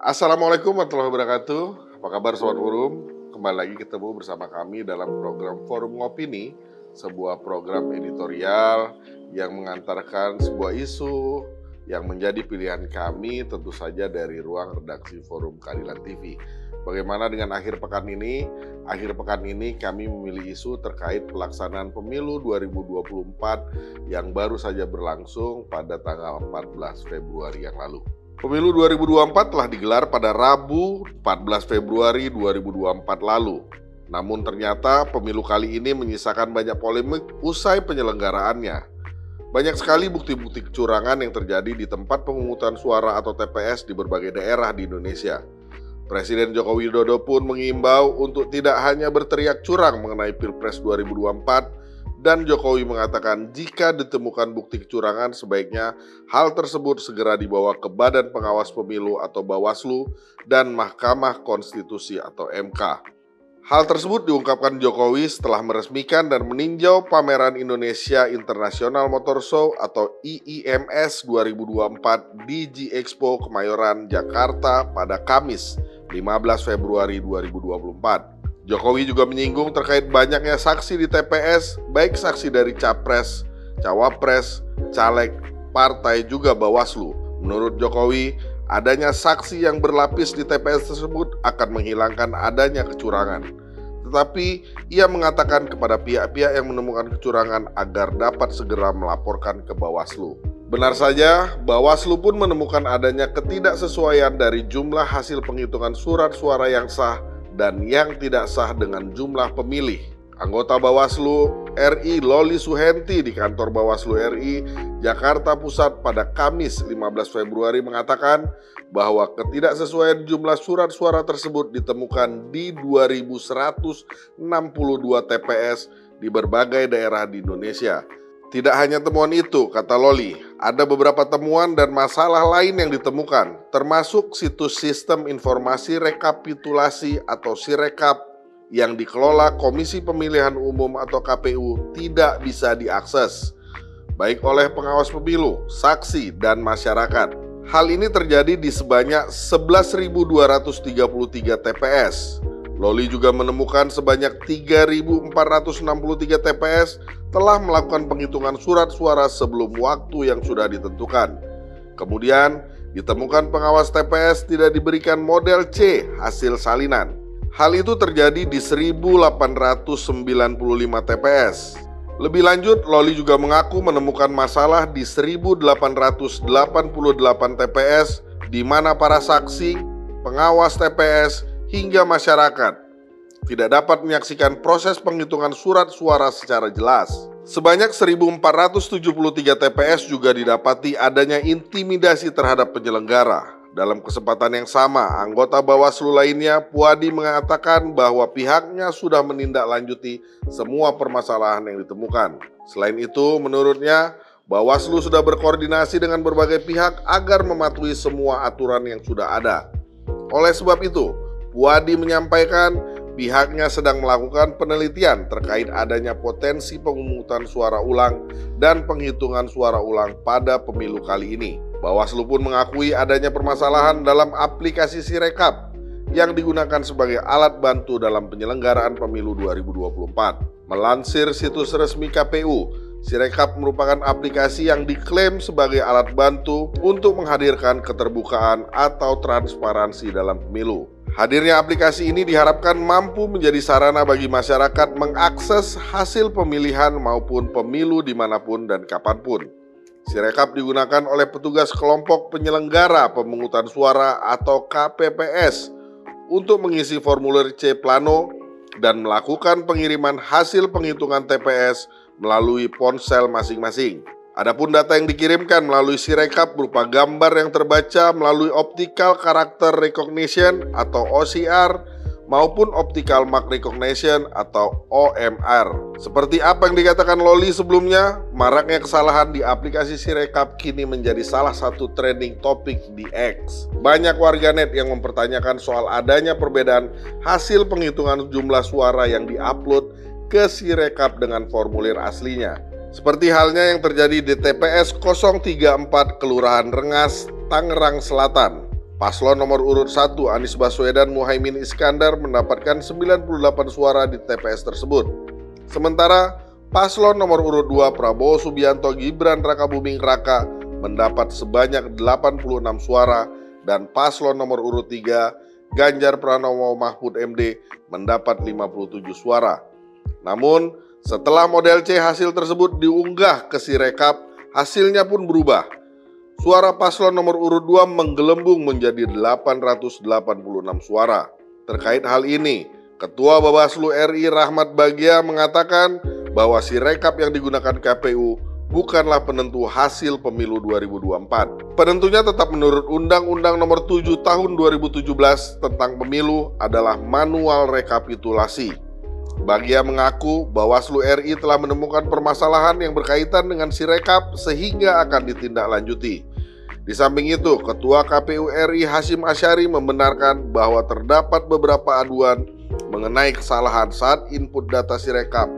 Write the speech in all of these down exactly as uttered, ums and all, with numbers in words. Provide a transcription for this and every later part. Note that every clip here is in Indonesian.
Assalamualaikum warahmatullahi wabarakatuh. Apa kabar Sobat Forum? Kembali lagi ketemu bersama kami dalam program Forum Ngopini, sebuah program editorial yang mengantarkan sebuah isu yang menjadi pilihan kami tentu saja dari ruang redaksi Forum Keadilan T V. Bagaimana dengan akhir pekan ini? Akhir pekan ini kami memilih isu terkait pelaksanaan pemilu dua ribu dua puluh empat yang baru saja berlangsung pada tanggal empat belas Februari yang lalu. Pemilu dua ribu dua puluh empat telah digelar pada Rabu empat belas Februari dua ribu dua puluh empat lalu. Namun ternyata pemilu kali ini menyisakan banyak polemik usai penyelenggaraannya. Banyak sekali bukti-bukti kecurangan yang terjadi di tempat pemungutan suara atau T P S di berbagai daerah di Indonesia. Presiden Joko Widodo pun mengimbau untuk tidak hanya berteriak curang mengenai Pilpres dua ribu dua puluh empat, dan Jokowi mengatakan jika ditemukan bukti kecurangan sebaiknya hal tersebut segera dibawa ke Badan Pengawas Pemilu atau Bawaslu dan Mahkamah Konstitusi atau M K. Hal tersebut diungkapkan Jokowi setelah meresmikan dan meninjau pameran Indonesia International Motor Show atau I I M S dua ribu dua puluh empat di G Expo Kemayoran, Jakarta pada Kamis lima belas Februari dua ribu dua puluh empat. Jokowi juga menyinggung terkait banyaknya saksi di T P S, baik saksi dari Capres, Cawapres, Caleg, Partai juga Bawaslu. Menurut Jokowi, adanya saksi yang berlapis di T P S tersebut akan menghilangkan adanya kecurangan. Tetapi ia mengatakan kepada pihak-pihak yang menemukan kecurangan agar dapat segera melaporkan ke Bawaslu. Benar saja, Bawaslu pun menemukan adanya ketidaksesuaian dari jumlah hasil penghitungan surat suara yang sah dan yang tidak sah dengan jumlah pemilih. Anggota Bawaslu R I Loli Suhenti di kantor Bawaslu R I Jakarta Pusat pada Kamis lima belas Februari mengatakan bahwa ketidaksesuaian jumlah surat suara tersebut ditemukan di dua ribu seratus enam puluh dua T P S di berbagai daerah di Indonesia. Tidak hanya temuan itu, kata Loli, ada beberapa temuan dan masalah lain yang ditemukan, termasuk situs sistem informasi rekapitulasi atau Sirekap yang dikelola Komisi Pemilihan Umum atau K P U tidak bisa diakses, baik oleh pengawas pemilu, saksi, dan masyarakat. Hal ini terjadi di sebanyak sebelas ribu dua ratus tiga puluh tiga T P S. Loli juga menemukan sebanyak tiga ribu empat ratus enam puluh tiga T P S telah melakukan penghitungan surat suara sebelum waktu yang sudah ditentukan. Kemudian, ditemukan pengawas T P S tidak diberikan model C hasil salinan. Hal itu terjadi di seribu delapan ratus sembilan puluh lima T P S. Lebih lanjut, Loli juga mengaku menemukan masalah di seribu delapan ratus delapan puluh delapan T P S di mana para saksi, pengawas T P S, hingga masyarakat tidak dapat menyaksikan proses penghitungan surat suara secara jelas. Sebanyak seribu empat ratus tujuh puluh tiga T P S juga didapati adanya intimidasi terhadap penyelenggara. Dalam kesempatan yang sama, anggota Bawaslu lainnya, Puadi, mengatakan bahwa pihaknya sudah menindaklanjuti semua permasalahan yang ditemukan. Selain itu, menurutnya, Bawaslu sudah berkoordinasi dengan berbagai pihak agar mematuhi semua aturan yang sudah ada. Oleh sebab itu, Puadi menyampaikan pihaknya sedang melakukan penelitian terkait adanya potensi pemungutan suara ulang dan penghitungan suara ulang pada pemilu kali ini. Bawaslu pun mengakui adanya permasalahan dalam aplikasi Sirekap yang digunakan sebagai alat bantu dalam penyelenggaraan pemilu dua ribu dua puluh empat. Melansir situs resmi K P U, Sirekap merupakan aplikasi yang diklaim sebagai alat bantu untuk menghadirkan keterbukaan atau transparansi dalam pemilu. Hadirnya aplikasi ini diharapkan mampu menjadi sarana bagi masyarakat mengakses hasil pemilihan maupun pemilu dimanapun dan kapanpun. Sirekap digunakan oleh petugas kelompok penyelenggara pemungutan suara atau K P P S untuk mengisi formulir C Plano dan melakukan pengiriman hasil penghitungan T P S melalui ponsel masing-masing. Adapun data yang dikirimkan melalui Sirekap berupa gambar yang terbaca melalui Optical Character Recognition atau O C R maupun Optical Mark Recognition atau O M R. Seperti apa yang dikatakan Loli sebelumnya, maraknya kesalahan di aplikasi Sirekap kini menjadi salah satu trending topik di X. Banyak warganet yang mempertanyakan soal adanya perbedaan hasil penghitungan jumlah suara yang diupload ke Sirekap dengan formulir aslinya. Seperti halnya yang terjadi di T P S nol tiga empat Kelurahan Rengas, Tangerang Selatan. Paslon nomor urut satu Anies Baswedan Muhaimin Iskandar mendapatkan sembilan puluh delapan suara di T P S tersebut. Sementara paslon nomor urut dua Prabowo Subianto Gibran Rakabuming Raka mendapat sebanyak delapan puluh enam suara dan paslon nomor urut tiga Ganjar Pranowo Mahfud M D mendapat lima puluh tujuh suara. Namun, setelah model C hasil tersebut diunggah ke Sirekap, hasilnya pun berubah. Suara paslon nomor urut dua menggelembung menjadi delapan ratus delapan puluh enam suara. Terkait hal ini, Ketua Bawaslu R I Rahmat Bagja mengatakan bahwa Sirekap yang digunakan K P U bukanlah penentu hasil pemilu dua ribu dua puluh empat. Penentunya tetap menurut Undang-Undang Nomor tujuh Tahun dua ribu tujuh belas tentang pemilu adalah manual rekapitulasi. Bagja mengaku Bawaslu R I telah menemukan permasalahan yang berkaitan dengan Sirekap sehingga akan ditindaklanjuti. Di samping itu, Ketua K P U R I Hasyim Asyari membenarkan bahwa terdapat beberapa aduan mengenai kesalahan saat input data Sirekap.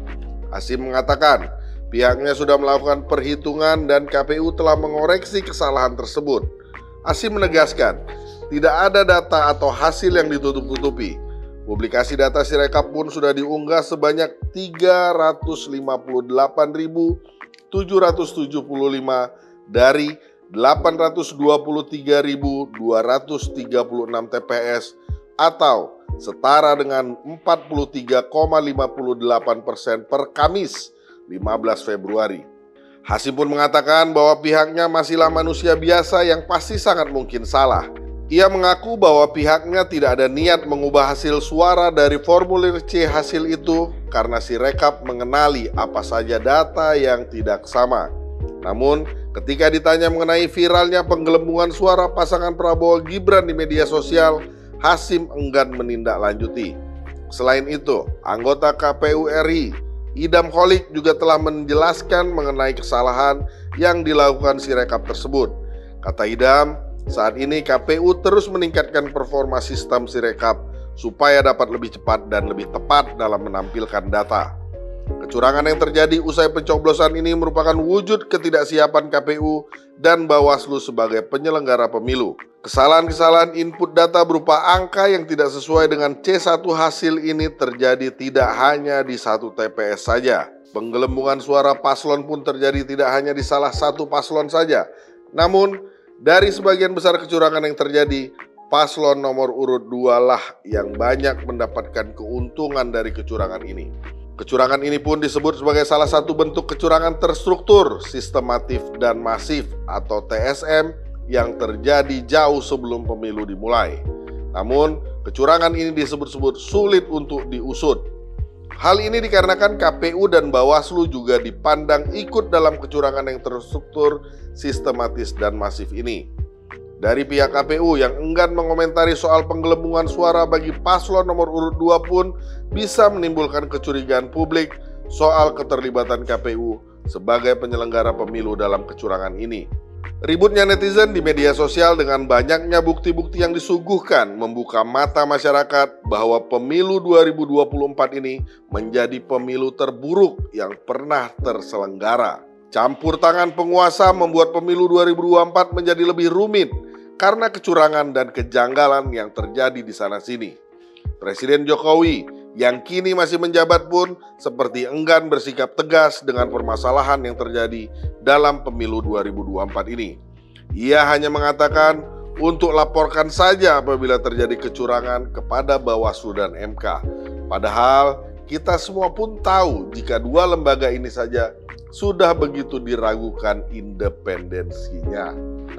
Hasyim mengatakan pihaknya sudah melakukan perhitungan dan K P U telah mengoreksi kesalahan tersebut. Hasyim menegaskan tidak ada data atau hasil yang ditutup-tutupi. Publikasi data Sirekap pun sudah diunggah sebanyak tiga ratus lima puluh delapan ribu tujuh ratus tujuh puluh lima dari delapan ratus dua puluh tiga ribu dua ratus tiga puluh enam T P S atau setara dengan empat puluh tiga koma lima delapan persen per Kamis lima belas Februari. Hasyim pun mengatakan bahwa pihaknya masihlah manusia biasa yang pasti sangat mungkin salah. Ia mengaku bahwa pihaknya tidak ada niat mengubah hasil suara dari formulir C hasil itu karena Sirekap mengenali apa saja data yang tidak sama. Namun, ketika ditanya mengenai viralnya penggelembungan suara pasangan Prabowo Gibran di media sosial, Hasyim enggan menindaklanjuti. Selain itu, anggota K P U R I, Idam Holik juga telah menjelaskan mengenai kesalahan yang dilakukan Sirekap tersebut. Kata Idam, saat ini K P U terus meningkatkan performa sistem Sirekap supaya dapat lebih cepat dan lebih tepat dalam menampilkan data. Kecurangan yang terjadi usai pencoblosan ini merupakan wujud ketidaksiapan K P U dan Bawaslu sebagai penyelenggara pemilu. Kesalahan-kesalahan input data berupa angka yang tidak sesuai dengan C satu hasil ini terjadi tidak hanya di satu T P S saja. Penggelembungan suara paslon pun terjadi tidak hanya di salah satu paslon saja. Namun, dari sebagian besar kecurangan yang terjadi, paslon nomor urut dua lah yang banyak mendapatkan keuntungan dari kecurangan ini. Kecurangan ini pun disebut sebagai salah satu bentuk kecurangan terstruktur, sistematif, dan masif atau T S M yang terjadi jauh sebelum pemilu dimulai. Namun, kecurangan ini disebut-sebut sulit untuk diusut. Hal ini dikarenakan K P U dan Bawaslu juga dipandang ikut dalam kecurangan yang terstruktur, sistematis, dan masif ini. Dari pihak K P U yang enggan mengomentari soal penggelembungan suara bagi paslon nomor urut dua pun bisa menimbulkan kecurigaan publik soal keterlibatan K P U sebagai penyelenggara pemilu dalam kecurangan ini. Ributnya netizen di media sosial dengan banyaknya bukti-bukti yang disuguhkan membuka mata masyarakat bahwa pemilu dua ribu dua puluh empat ini menjadi pemilu terburuk yang pernah terselenggara. Campur tangan penguasa membuat pemilu dua ribu dua puluh empat menjadi lebih rumit karena kecurangan dan kejanggalan yang terjadi di sana-sini. Presiden Jokowi yang kini masih menjabat pun seperti enggan bersikap tegas dengan permasalahan yang terjadi dalam pemilu dua ribu dua puluh empat ini. Ia hanya mengatakan untuk laporkan saja apabila terjadi kecurangan kepada Bawaslu dan M K. Padahal kita semua pun tahu jika dua lembaga ini saja sudah begitu diragukan independensinya.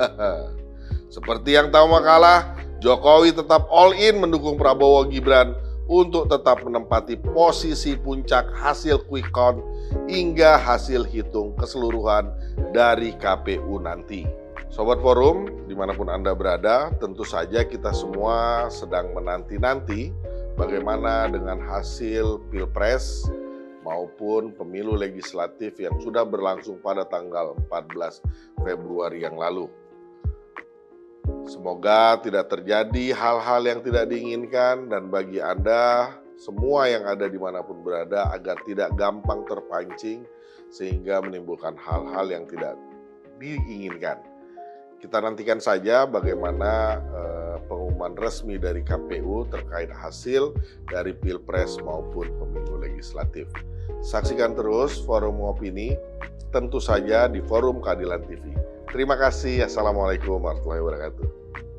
Seperti yang tahu makalah, Jokowi tetap all in mendukung Prabowo Gibran untuk tetap menempati posisi puncak hasil quick count hingga hasil hitung keseluruhan dari K P U nanti. Sobat Forum, dimanapun Anda berada, tentu saja kita semua sedang menanti-nanti bagaimana dengan hasil Pilpres maupun pemilu legislatif yang sudah berlangsung pada tanggal empat belas Februari yang lalu. Semoga tidak terjadi hal-hal yang tidak diinginkan dan bagi Anda semua yang ada dimanapun berada agar tidak gampang terpancing sehingga menimbulkan hal-hal yang tidak diinginkan. Kita nantikan saja bagaimana eh, pengumuman resmi dari K P U terkait hasil dari Pilpres maupun pemilu legislatif. Saksikan terus Forum Opini, tentu saja di Forum Keadilan T V. Terima kasih. Assalamualaikum warahmatullahi wabarakatuh.